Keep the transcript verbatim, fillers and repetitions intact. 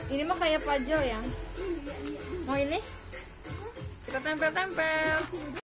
Ini mah kayak puzzle ya. Mau ini? Kita tempel-tempel.